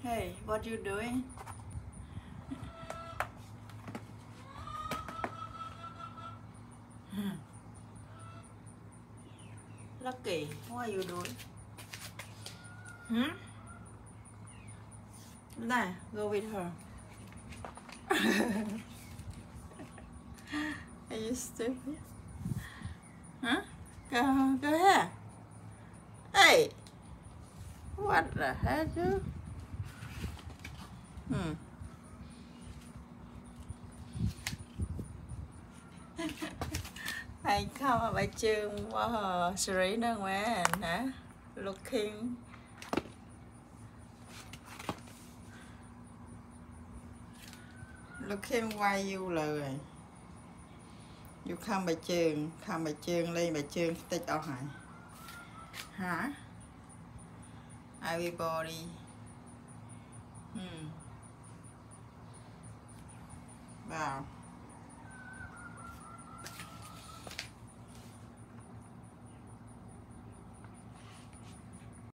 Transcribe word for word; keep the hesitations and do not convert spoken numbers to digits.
Hey, what you doing? Lucky, what are you doing? Hmm? Nah, go with her. Are you stupid? Huh? Go, go here. Hey! What the heck, you? Hmm. Anh không ở bài trường wow, Serena man, hả? Looking Looking why you lời You không bài trường Không bài trường lên bài trường tích ở hả? Hả? Everybody Hmm Vào